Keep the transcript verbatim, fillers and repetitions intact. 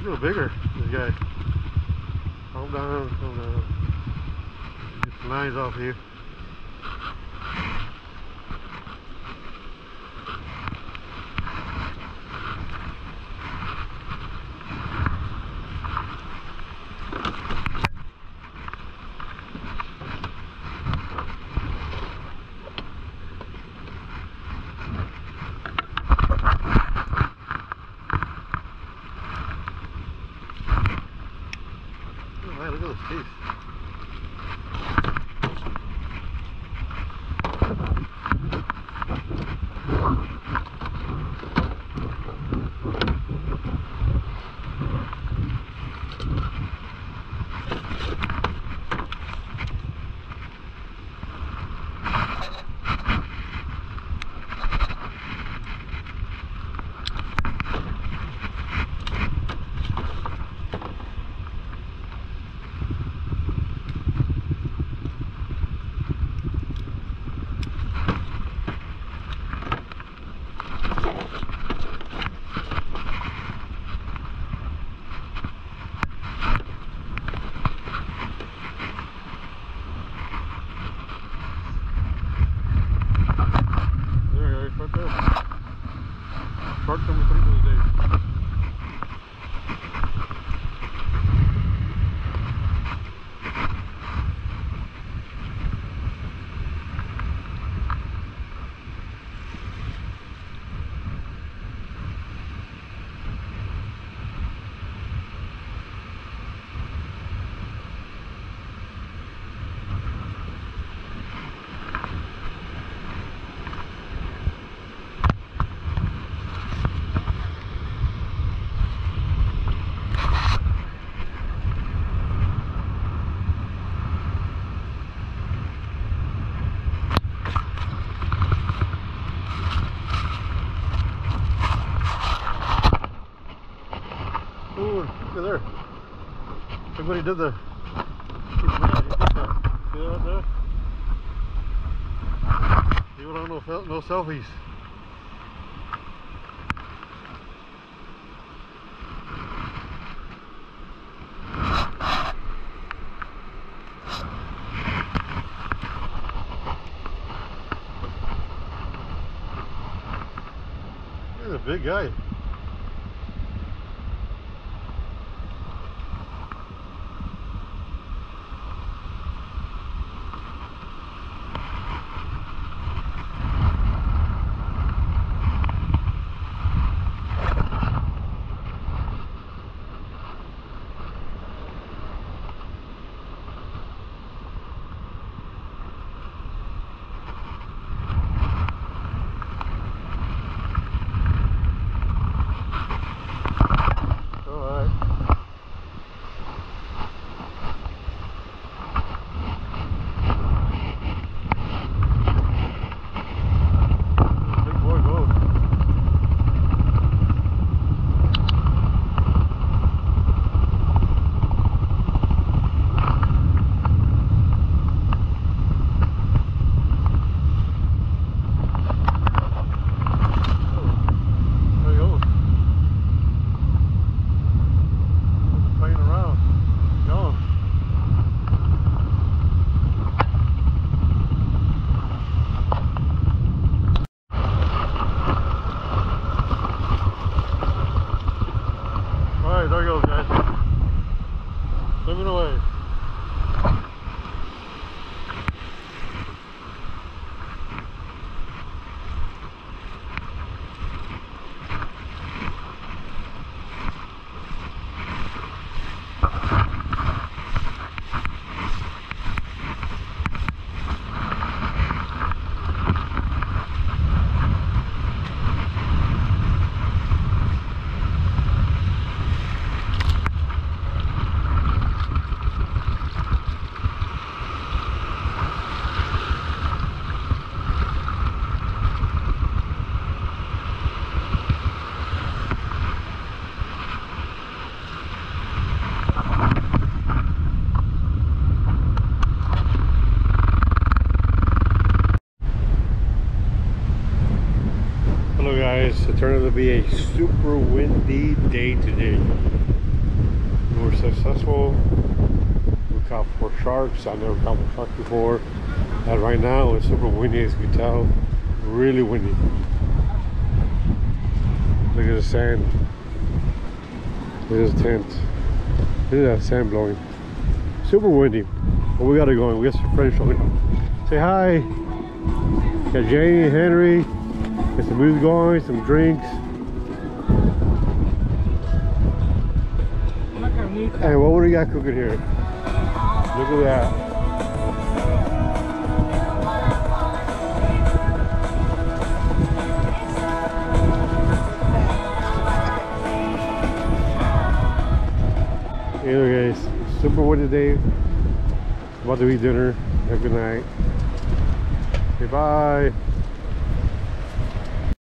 little bigger, this guy. Calm down, calm down. Get the lines off here. Man, look at those teeth. Shark number three for the day. Ooh, look at there. Somebody did the. He's mad. He did that. See that there? People don't know no selfies. He's a big guy. There he goes, guys. Swimming away. Hello guys, it turned out to be a super windy day today. we're successful. We caught four sharks. I've never caught a shark before. And right now it's super windy, as you can tell. Really windy. Look at the sand. Look at this tent. Look at that sand blowing. Super windy. But we gotta go. We got some friends showing up. Say hi. Got Janie, Henry. Get some music going, some drinks. And what do we got cooking here? Look at that. Anyway guys, super windy day. About to eat dinner. Have a good night. Okay, bye.